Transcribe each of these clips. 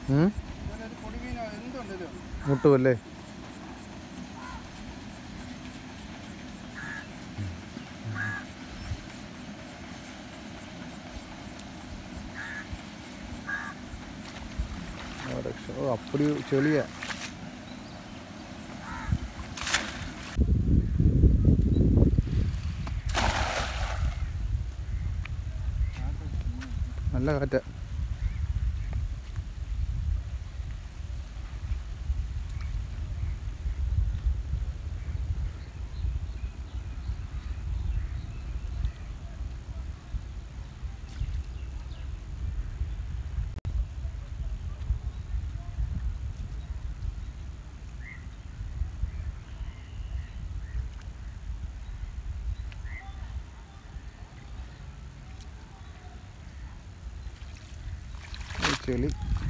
മുട്ടുമല്ലേ? ഓ അപ്പടി ചെളിയാ. നല്ല കാറ്റാ. ചെളി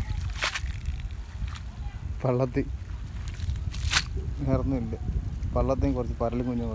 പള്ളത്തിൽ നിറഞ്ഞില്ല. പള്ളത്തിൽ കുറച്ച് പരലും കുഞ്ഞുങ്ങൾ.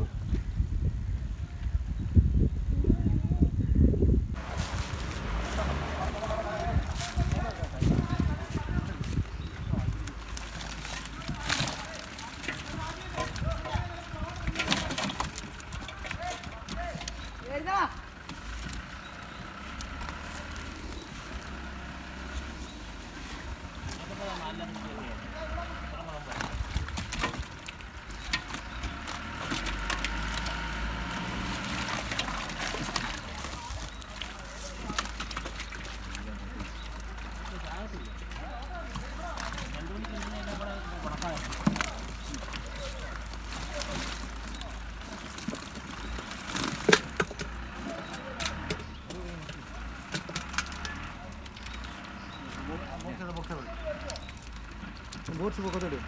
ബോട്ട്സ് പൊക്കത്തോട്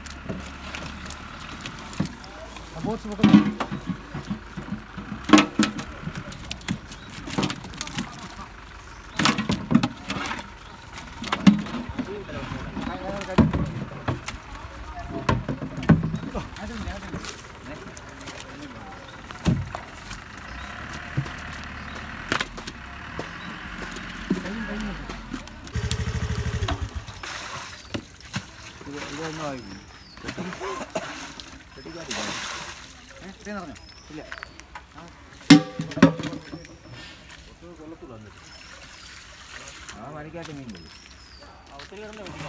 ബോട്ട്സ് പൊക്കത്തോട് ഇല്ല ആ മണിക്കാട്ട് മീൻ പോയി ഒത്തിരി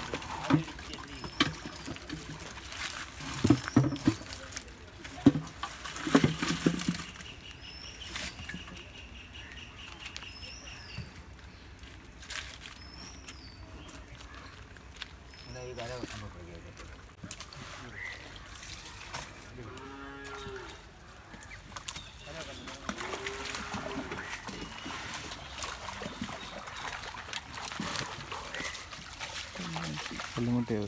ഈ കര കല്ലുമുട്ടിയത്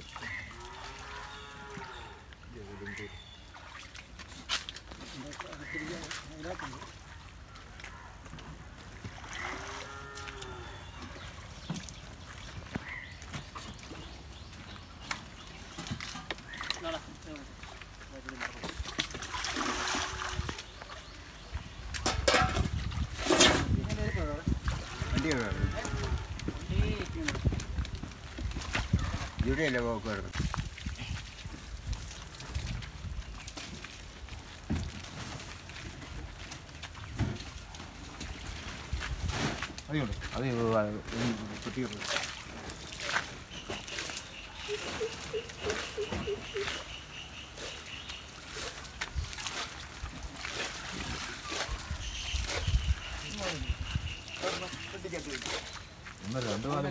ഇവിടെയല്ലേ പോക്കുവരുന്നത്? അതുകൊണ്ട് അത് കുട്ടികൾ രണ്ട് നാല്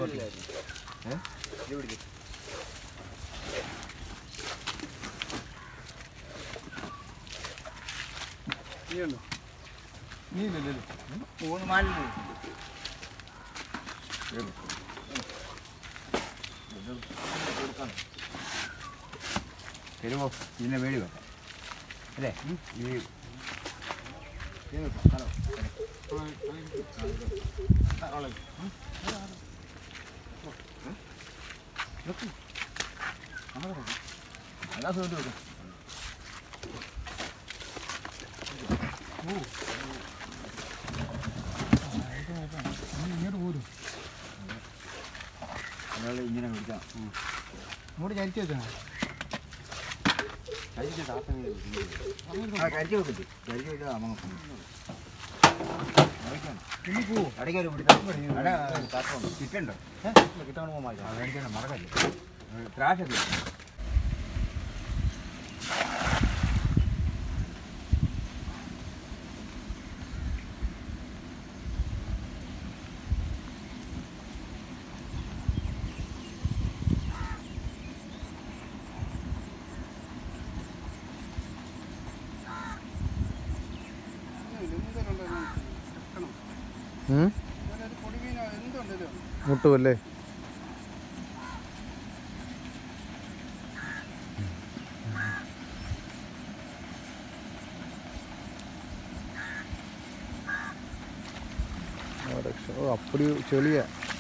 മീനില്ലല്ലോ 3 മാലിന് തരുമോ? ഇതിനെ വേടി വെക്കാം അല്ലേ? ഈ അല്ലാതെ വെക്കാം. ഇങ്ങോട്ട് പോരും ഇങ്ങനെ വിളിക്കാം. ഇങ്ങോട്ട് ചരിച്ച് വെച്ചാൽ കരിച്ച് വെക്കില്ലേ? കരിച്ച് വെച്ചാൽ അമ്മ ഇനി പോവോ? ഇടയ്ക്കൊരു പിടുത്തം കിട്ടുണ്ടോ? കിട്ടാൻ മേടിക്കണം, മറക്കല്ലേ ത്രാശൊക്കെ. മുട്ടുമല്ലേ? அப்படி ചെളിയാ.